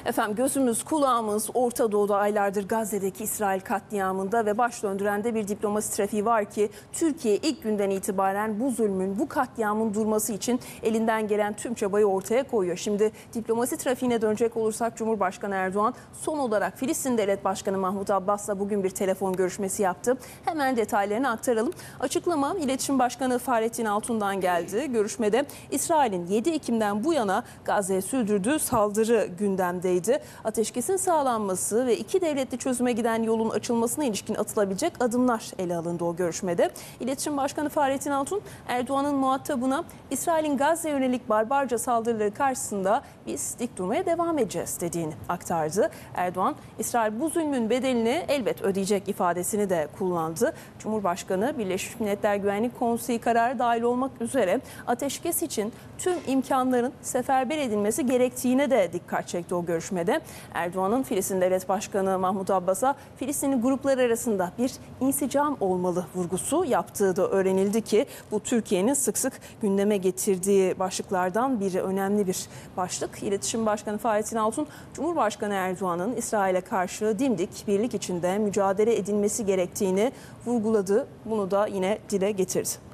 Efendim gözümüz kulağımız Orta Doğu'da aylardır Gazze'deki İsrail katliamında ve baş döndüren de bir diplomasi trafiği var ki Türkiye ilk günden itibaren bu zulmün, bu katliamın durması için elinden gelen tüm çabayı ortaya koyuyor. Şimdi diplomasi trafiğine dönecek olursak Cumhurbaşkanı Erdoğan son olarak Filistin Devlet Başkanı Mahmut Abbas'la bugün bir telefon görüşmesi yaptı. Hemen detaylarını aktaralım. Açıklama İletişim Başkanı Fahrettin Altun'dan geldi. Görüşmede İsrail'in 7 Ekim'den bu yana Gazze'ye sürdürdüğü saldırı gündemdeydi. Ateşkesin sağlanması ve iki devletli çözüme giden yolun açılmasına ilişkin atılabilecek adımlar ele alındı o görüşmede. İletişim Başkanı Fahrettin Altun, Erdoğan'ın muhatabına İsrail'in Gazze'ye yönelik barbarca saldırıları karşısında biz dik durmaya devam edeceğiz dediğini aktardı. Erdoğan, İsrail bu zulmün bedelini elbet ödeyecek ifadesini de kullandı. Cumhurbaşkanı Birleşmiş Milletler Güvenlik Konseyi kararı dahil olmak üzere ateşkes için tüm imkanların seferber edilmesi gerektiğine de dikkat çekti o görüşmede. Erdoğan'ın Filistin Devlet Başkanı Mahmut Abbas'a Filistinli gruplar arasında bir insicam olmalı vurgusu yaptığı da öğrenildi ki bu Türkiye'nin sık sık gündeme getirdiği başlıklardan biri, önemli bir başlık. İletişim Başkanı Fahrettin Altun, Cumhurbaşkanı Erdoğan'ın İsrail'e karşı dimdik birlik içinde mücadele edilmesi gerektiğini vurguladı. Bunu da yine dile getirdi.